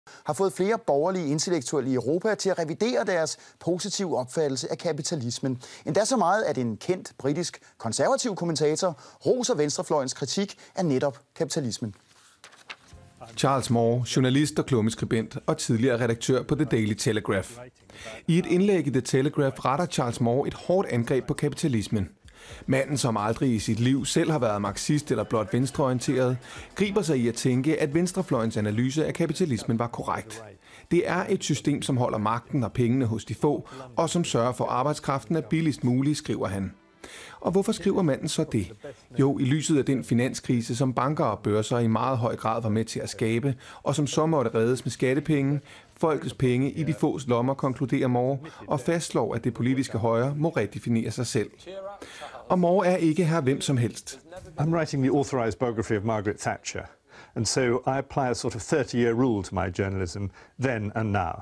har fået flere borgerlige intellektuelle i Europa til at revidere deres positive opfattelse af kapitalismen. Endda så meget, at en kendt britisk konservativ kommentator roser venstrefløjens kritik af netop kapitalismen. Charles Moore, journalist og klummeskribent og tidligere redaktør på The Daily Telegraph. I et indlæg i The Telegraph retter Charles Moore et hårdt angreb på kapitalismen. Manden, som aldrig i sit liv selv har været marxist eller blot venstreorienteret, griber sig i at tænke, at venstrefløjens analyse af kapitalismen var korrekt. Det er et system, som holder magten og pengene hos de få, og som sørger for, at arbejdskraften er billigst mulig, skriver han. Og hvorfor skriver manden så det? Jo, i lyset af den finanskrise, som banker og børser i meget høj grad var med til at skabe, og som så måtte reddes med skattepenge, folkets penge i de fås lommer, konkluderer Moore, og fastslår, at det politiske højre må redefinere sig selv. Og Moore er ikke her hvem som helst. I'm writing the authorized biography of Margaret Thatcher, and so I apply a sort of 30-year rule to my journalism then and now.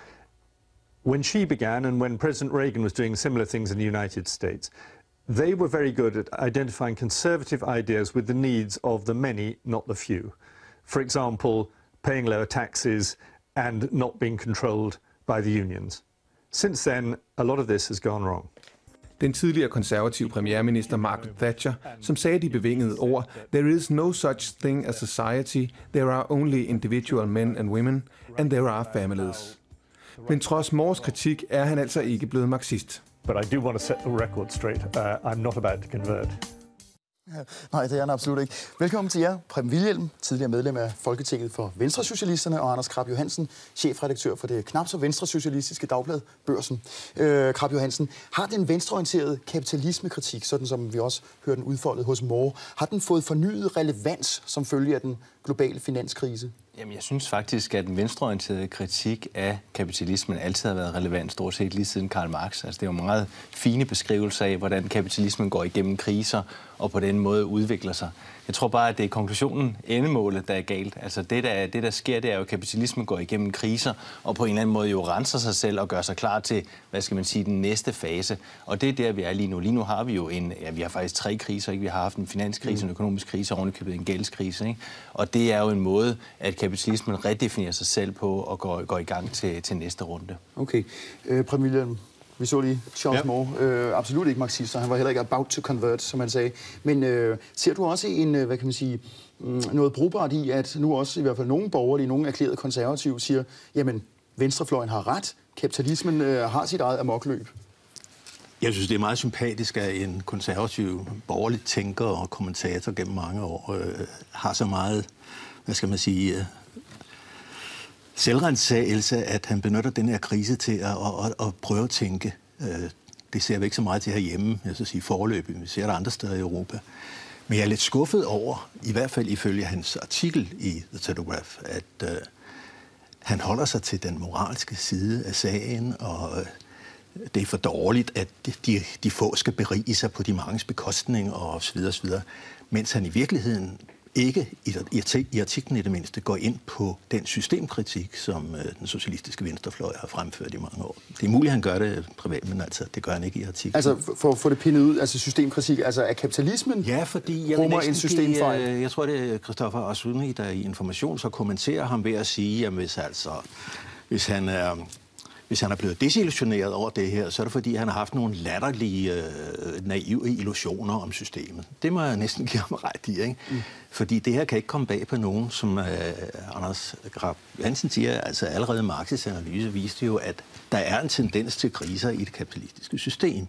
When she began and when President Reagan was doing similar things in the United States, they were very good at identifying conservative ideas with the needs of the many, not the few. For example, paying lower taxes and not being controlled by the unions. Since then, a lot of this has gone wrong. Den tidligere konservative premierminister Margaret Thatcher, som sagde de bevingede ord, "There is no such thing as society, there are only individual men and women, and there are families." Men trods Moores kritik er han altså ikke blevet marxist. But I do want to set the record straight. I'm not about to convert. Nej, det er han absolut ikke. Velkommen til jer, Preben Wilhjelm, tidligere medlem af Folketinget for Venstresocialisterne, og Anders Krab Johansen, chefredaktør for det knap så venstresocialistiske dagblad Børsen. Krab Johansen, har den venstreorienterede kapitalismekritik, sådan som vi også hørte den udfoldet hos Moore, har den fået fornyet relevans som følge af den globale finanskrise? Jamen, jeg synes faktisk, at den venstreorienterede kritik af kapitalismen altid har været relevant, stort set lige siden Karl Marx. Altså, det er jo meget fine beskrivelser af, hvordan kapitalismen går igennem kriser og på den måde udvikler sig. Jeg tror bare, at det er konklusionen, endemålet, der er galt. Altså, det der sker, det er jo, at kapitalismen går igennem kriser og på en eller anden måde jo renser sig selv og gør sig klar til, hvad skal man sige, den næste fase. Og det er der, vi er lige nu. Lige nu har vi jo vi har faktisk 3 kriser, ikke? Vi har haft en finanskrise, en økonomisk krise og ovenikøbet en gældskrise, ikke? Og det er jo en måde, at kapitalismen redefinerer sig selv på og går i gang til næste runde. Okay. Preben Wilhjelm, vi så lige Charles Moore, absolut ikke marxist, og han var heller ikke about to convert, som han sagde. Men ser du også hvad kan man sige, noget brugbart i, at nu også i hvert fald nogle borgerlige, nogle erklærede konservative siger, jamen, venstrefløjen har ret, kapitalismen har sit eget amokløb? Jeg synes, det er meget sympatisk, at en konservativ borgerlig tænker og kommentator gennem mange år har så meget, hvad skal man sige, selvrensagelse, at han benytter den her krise til at prøve at tænke. Det ser vi ikke så meget til herhjemme, jeg skal sige foreløbig. Vi ser det andre steder i Europa. Men jeg er lidt skuffet over, i hvert fald ifølge hans artikel i The Telegraph, at han holder sig til den moralske side af sagen, og det er for dårligt, at de få skal berige sig på de manges bekostning og så videre, mens han i virkeligheden ikke, i artiklen i det mindste, går ind på den systemkritik, som den socialistiske venstrefløj har fremført i mange år. Det er muligt, at han gør det privat, men altså, det gør han ikke i artiklen. Altså, for at få det pindet ud, altså systemkritik, altså er kapitalismen rummer en systemfejl? Jeg tror, det er Christoffer Asuni, der i Information så kommenterer ham ved at sige, at hvis han er blevet desillusioneret over det her, så er det fordi, han har haft nogle latterlige, naive illusioner om systemet. Det må jeg næsten give ham ret i, ikke? Fordi det her kan ikke komme bag på nogen, som Anders Krab Johansen siger, altså allerede Marx's analyse viste jo, at der er en tendens til kriser i det kapitalistiske system.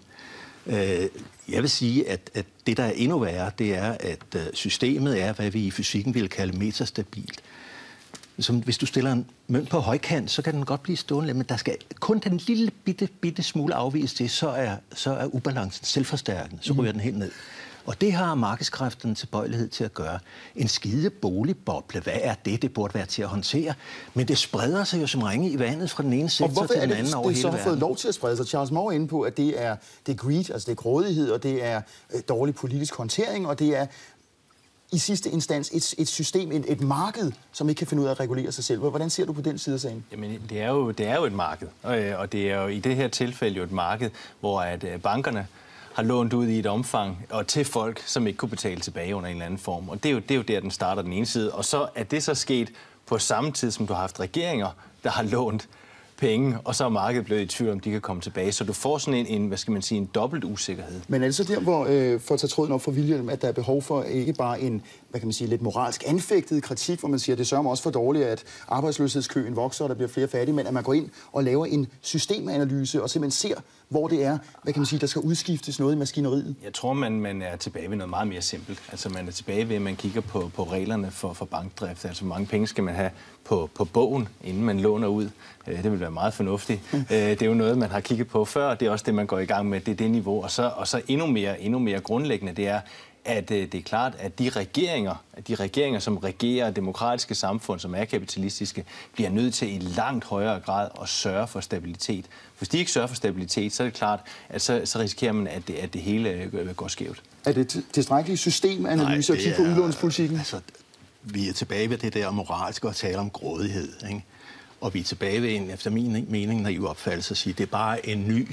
Jeg vil sige, at det, der er endnu værre, det er, at systemet er, hvad vi i fysikken vil kalde metastabilt. Som hvis du stiller en mønt på højkant, så kan den godt blive stående, men der skal kun den lille bitte smule afvise det, så er ubalancen selvforstærkende, så ryger den helt ned. Og det har markedskræfterne tilbøjelighed til at gøre. En skide boligboble, hvad er det? Det burde være til at håndtere. Men det spreder sig jo som ringe i vandet fra den ene sektor til den anden over hele verden. Og hvorfor er det, så har fået lov til at sprede sig? Charles Moore er inde på, at det er greed, altså det er grådighed, og det er dårlig politisk håndtering, og det er i sidste instans et system, et marked, som ikke kan finde ud af at regulere sig selv. Hvordan ser du på den side af sagen? Jamen, det er jo et marked, og det er jo i det her tilfælde jo et marked, hvor at bankerne har lånt ud i et omfang, og til folk, som ikke kunne betale tilbage under en eller anden form. Og det er jo der, den starter den ene side. Og så er det så sket på samme tid, som du har haft regeringer, der har lånt penge, og så er markedet blevet i tvivl, om de kan komme tilbage. Så du får sådan en hvad skal man sige, en dobbelt usikkerhed. Men er det så der, hvor, for at tage tråden op for William, at der er behov for ikke bare en, hvad kan man sige, lidt moralsk anfægtet kritik, hvor man siger, at det sørger også for dårligt, at arbejdsløshedskøen vokser, og der bliver flere fattige, men at man går ind og laver en systemanalyse og simpelthen ser, hvor det er, hvad kan man sige, der skal udskiftes noget i maskineriet? Jeg tror, man er tilbage ved noget meget mere simpelt. Altså man er tilbage ved, at man kigger på reglerne for bankdrift. Altså hvor mange penge skal man have på bogen, inden man låner ud. Det vil være meget fornuftigt. Det er jo noget, man har kigget på før, og det er også det, man går i gang med. Det er det niveau. Og så endnu mere grundlæggende, det er, at det er klart, at de regeringer, som regerer demokratiske samfund, som er kapitalistiske, bliver nødt til i langt højere grad at sørge for stabilitet. Hvis de ikke sørger for stabilitet, så er det klart, at så risikerer man, at det hele går skævt. Er det tilstrækkeligt systemanalyse at kigge på udlånspolitikken? Altså, vi er tilbage ved det der moralske og tale om grådighed, ikke? Og vi er tilbage ved en, efter min mening, naiv opfattelse at sige, at det er bare en ny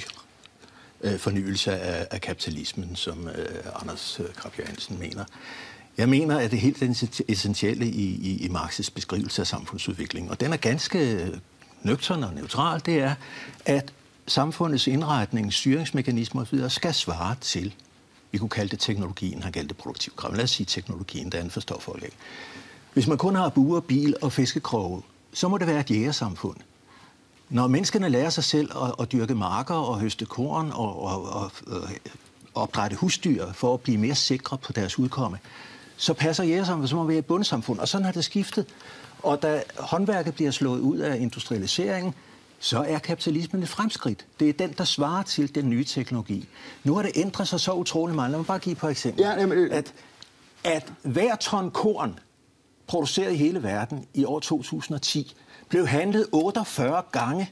fornyelse af kapitalismen, som Anders Krab Johansen mener. Jeg mener, at det helt essentielle i Marx's beskrivelse af samfundsudvikling, og den er ganske nøgtern og neutral, det er, at samfundets indretning, styringsmekanismer osv. skal svare til, vi kunne kalde det teknologien, han kaldte det produktiv krav. Lad os sige teknologien, det andet forstår folk ikke. Hvis man kun har buer, bil og fiskekroge, så må det være et jægersamfund. Når menneskene lærer sig selv at dyrke marker og høste korn og opdrætte husdyr for at blive mere sikre på deres udkomme, så passer jægersamfundet som at være et bondesamfund. Og sådan har det skiftet. Og da håndværket bliver slået ud af industrialiseringen, så er kapitalismen et fremskridt. Det er den, der svarer til den nye teknologi. Nu har det ændret sig så utrolig meget. Lad mig bare give et par eksempler. At hver ton korn produceret i hele verden i år 2010 blev handlet 48 gange.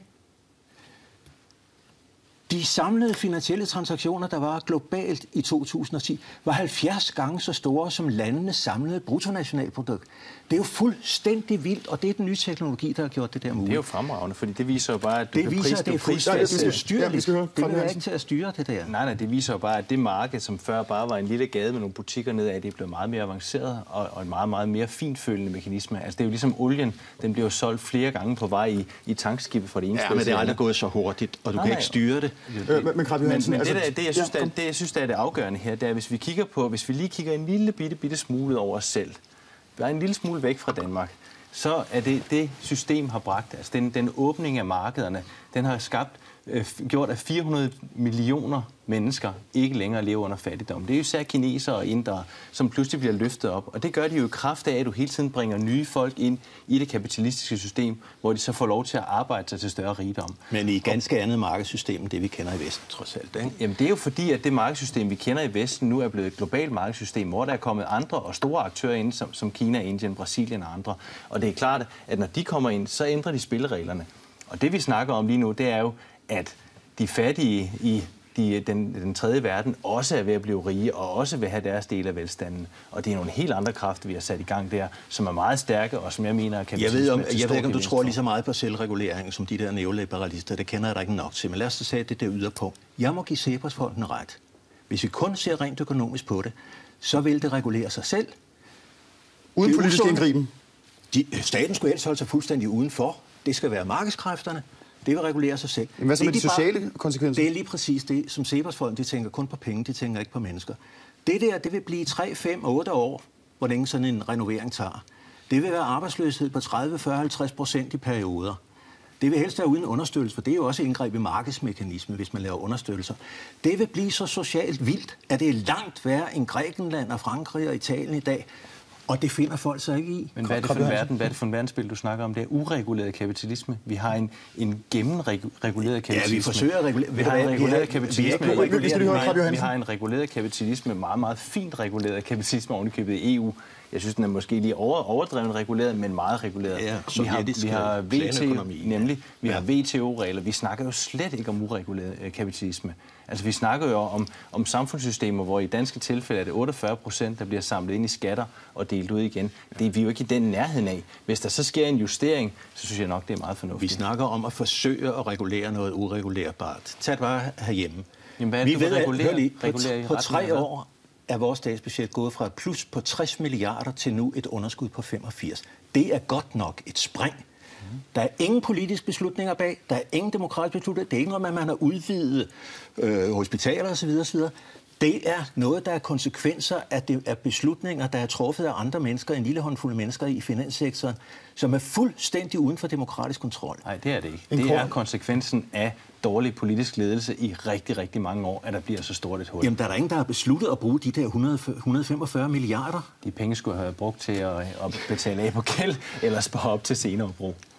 De samlede finansielle transaktioner, der var globalt i 2010, var 70 gange så store som landenes samlede bruttonationalprodukt. Det er jo fuldstændig vildt, og det er den nye teknologi, der har gjort det der muligt. Det er jo fremragende, fordi det viser jo bare, at det er fuldstændig styrligt. Det er ikke til at styre det der. Nej, det viser jo bare, at det marked, som før bare var en lille gade med nogle butikker nedad, det er blevet meget mere avanceret og en meget, meget mere finfølende mekanisme. Altså det er jo ligesom olien, den bliver jo solgt flere gange på vej i tankskibet fra det ene sted. Ja, men det er aldrig gået så hurtigt, og du kan ikke styre det. Men det, jeg synes, der er det afgørende her, det er, hvis vi lige kigger en lille bitte smule over os selv, der er en lille smule væk fra Danmark, så er det system har bragt, altså den åbning af markederne, den har gjort, at 400 millioner mennesker ikke længere lever under fattigdom. Det er jo især kinesere og indere, som pludselig bliver løftet op. Og det gør de jo i kraft af, at du hele tiden bringer nye folk ind i det kapitalistiske system, hvor de så får lov til at arbejde sig til større rigdom. Men i ganske andet markedssystem, det vi kender i Vesten, trods alt, ikke? Jamen det er jo fordi, at det markedssystem, vi kender i Vesten, nu er blevet et globalt markedssystem, hvor der er kommet andre og store aktører ind, som Kina, Indien, Brasilien og andre. Og det er klart, at når de kommer ind, så ændrer de spillereglerne. Og det vi snakker om lige nu, det er jo, at de fattige i den tredje verden også er ved at blive rige og også vil have deres del af velstanden. Og det er nogle helt andre kræfter, vi har sat i gang der, som er meget stærke og som jeg mener kan... Jeg ved ikke, om du tror lige så meget på selvregulering som de der neoliberalister. Det kender jeg da ikke nok til. Men lad os da sige det der yderpunkt. Jeg må give Cepos-fonden ret. Hvis vi kun ser rent økonomisk på det, så vil det regulere sig selv. Uden politisk indgriben? Staten skulle helst holde sig fuldstændig udenfor. Det skal være markedskræfterne. Det vil regulere sig selv. Men hvad så med de sociale konsekvenser? Det er lige præcis det, som Cepos-folk, de tænker kun på penge, de tænker ikke på mennesker. Det der, det vil blive 3, 5, 8 år, hvor længe sådan en renovering tager. Det vil være arbejdsløshed på 30, 40, 50% i perioder. Det vil helst være uden understøttelse, for det er jo også indgreb i markedsmekanismen, hvis man laver understøttelser. Det vil blive så socialt vildt, at det er langt værre end Grækenland og Frankrig og Italien i dag. Og det finder folk så ikke i. Men hvad er det for en verdensbillede, du snakker om? Det er ureguleret kapitalisme. Vi har en gennemreguleret kapitalisme. Ja, vi forsøger at regulere. Vi har en reguleret kapitalisme. Vi har en reguleret kapitalisme, meget, meget fint reguleret kapitalisme ovenikøbet i EU. Jeg synes, den er måske lige overdrevet reguleret, men meget reguleret. Ja, vi har WTO, nemlig. Vi har WTO-regler. Vi snakker jo slet ikke om ureguleret kapitalisme. Altså, vi snakker jo om samfundssystemer, hvor i danske tilfælde er det 48%, der bliver samlet ind i skatter og delt ud igen. Det er vi jo ikke i den nærheden af. Hvis der så sker en justering, så synes jeg nok, det er meget fornuftigt. Vi snakker om at forsøge at regulere noget uregulerbart. Tag det bare herhjemme. Jamen, hvad er det, vi ved, på 3 år er vores statsbudget gået fra et plus på 60 milliarder til nu et underskud på 85. Det er godt nok et spring. Der er ingen politiske beslutninger bag, der er ingen demokratiske beslutninger, det er ikke noget med, at man har udvidet hospitaler osv. osv. Det er noget, der er konsekvenser af beslutninger, der er truffet af andre mennesker, en lille håndfuld mennesker i finanssektoren, som er fuldstændig uden for demokratisk kontrol. Nej, det er det ikke. Det er konsekvensen af dårlig politisk ledelse i rigtig, rigtig mange år, at der bliver så stort et hul. Jamen, der er der ingen, der har besluttet at bruge de der 145 milliarder. De penge skulle have brugt til at betale af på gæld, eller spare op til senere brug.